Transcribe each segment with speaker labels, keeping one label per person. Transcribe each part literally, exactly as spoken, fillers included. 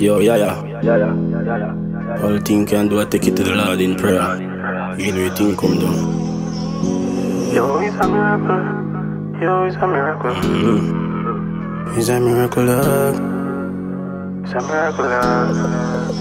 Speaker 1: Yo, yeah, yeah. All thing can do, I take it to the Lord in prayer. Everything come down.
Speaker 2: Yo, it's a miracle. Yo, it's a miracle.
Speaker 1: Mm-hmm. It's a miracle, dog.
Speaker 2: It's a miracle, dog.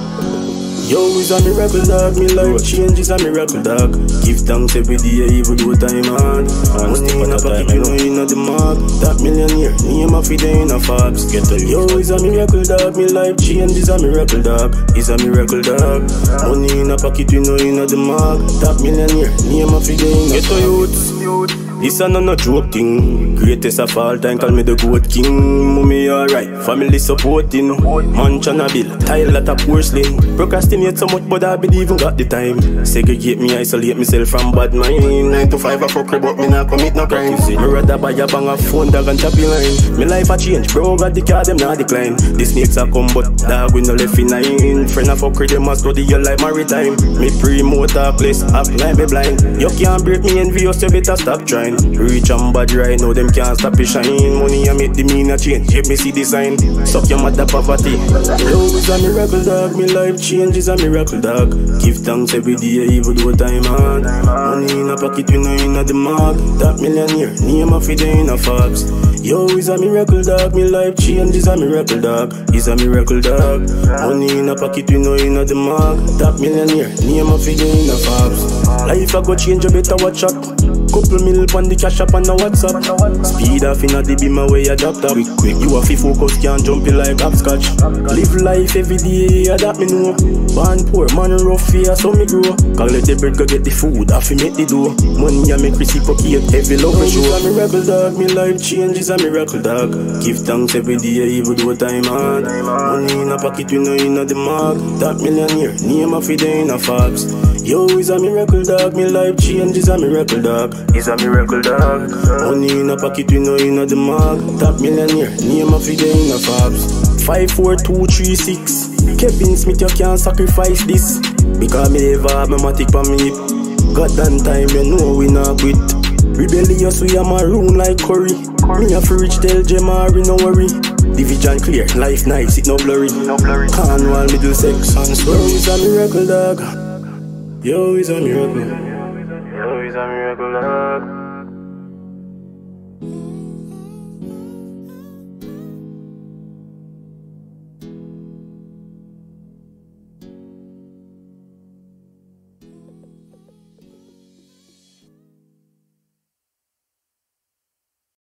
Speaker 1: Yo, it's a miracle, dog. Me life change is a miracle, dog. Give thanks every day, even though time hard. Money in a pocket, you know you know the mark. That millionaire, name of it in a Forbes. Yo, it's a miracle, dog. Me life change is a miracle, dog. It's a miracle, dog. Money in a pocket, you know you know the mark. That millionaire, name of it in a Forbes. This a no joke thing. Greatest of all time, call me the goat king. Mommy alright, family supporting. Mansion a bill, tile at a porcelain. Procrastinate so much, but I believe I got the time. Segregate me, isolate myself from bad mind. Nine to five a fucker, but me not commit no crime. Me rather buy a bang of phone, dog and choppy line. Me life a change, bro, got the car, them not decline. The snakes a come, but dog we no left in nine. Friend a fucker, them a study your life maritime. Me pre-mote a place, apply me blind. You can't break me envious, you better stop trying. Rich and bad right now, them can't stop it shine. Money I make the mean a change, yet me see the sign. Suck your mother poverty. Yo, it's a miracle, dog. Me life change is a miracle, dog. Give thanks every day, even though time hard. Money in a pocket, you know you know the mark. That millionaire, name of it in a Forbes. Yo, it's a miracle, dog. Me life change is a miracle, dog. It's a miracle, dog. Money in a pocket, you know you know the mark. That millionaire, name of it in a Forbes. Life I go change, you better watch out. Couple mil on the cash up on the WhatsApp. Speed off in a the beam away a drop top. Quick, quick, you have to focus, can't jump in like hopscotch. Live life every day, yeah, that me know. Born poor, man rough here, so me grow. Call it the bread, go get the food, have to make the dough. Money I make reciprocate, every love me show. It's a miracle, dog, me life change is a miracle, dog. Give thanks every day, even though time hard. Money in a pocket, you know you know the mark. That millionaire, name of it in a Forbes. Yo, it's a miracle, dog. Me life change is a miracle, dog. It's a miracle, dog. Money in a pocket, you know you know the mark. Top millionaire, name of it in a Forbes. Five, four, two, three, six. Kevin Smith, you can't sacrifice this. Because me ever have my matic for me. God damn time, you know we not quit. Rebellious, we are maroon like curry. Me a free rich, tell Jemari, no worry. Division clear, life nice, it no blurry. Cornwall, Middlesex, and so it's a miracle, dog. Yo, it's a miracle.
Speaker 2: Yo, it's a miracle, dog.